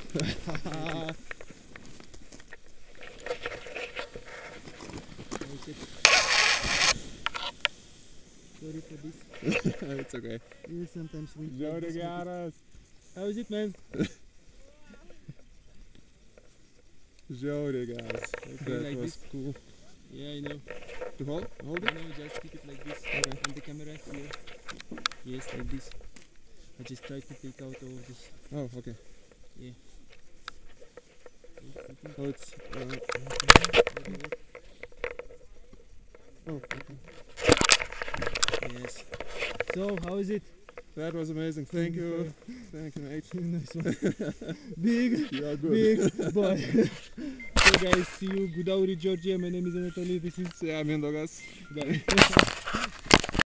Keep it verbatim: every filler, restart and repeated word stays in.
Sorry for this. It's okay. Yeah, sometimes we. Jorge, how is it, man? Jorge, guys. That like was this? cool. Yeah, I know. To hold? Hold No, it? no, just keep it like this. Okay. And the camera here. Yes, like this. I just try to take out all of this. Oh, okay. Yeah. Oh, it's. Uh, oh, okay. Yes. So, how is it? That was amazing. Thank you. Thank you, mate. Nice one. Big, You are good. big boy. So guys, see you Gudauri, Georgia. My name is Anatoly. This is Yeah, Mendogas. Bye.